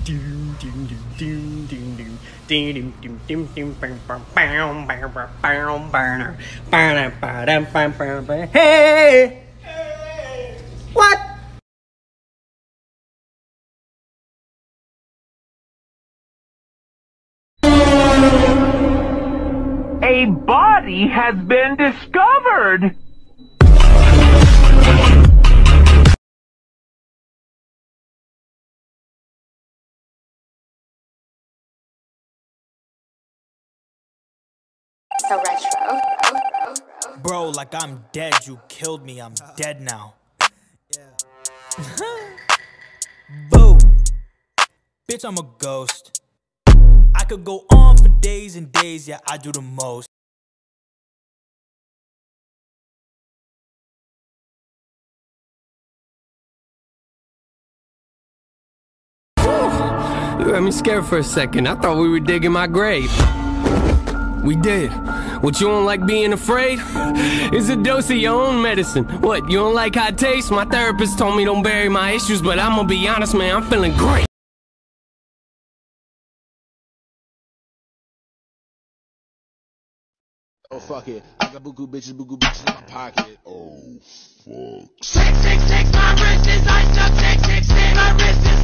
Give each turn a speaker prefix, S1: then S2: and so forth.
S1: Hey! What?
S2: A body has been discovered!
S3: So retro.
S4: Bro, like I'm dead. You killed me. I'm dead now. Boo. Bitch, I'm a ghost. I could go on for days and days. Yeah, I do the most.
S5: You had me scared for a second. I thought we were digging my grave. We did. What, you don't like being afraid? It's a dose of your own medicine. What, you don't like how it tastes? My therapist told me don't bury my issues, but I'm gonna be honest, man, I'm feeling great.
S6: Oh fuck it, I got buku bitches in my pocket. Oh fuck.
S7: 666, my wrist is iced up. 666, my wrist is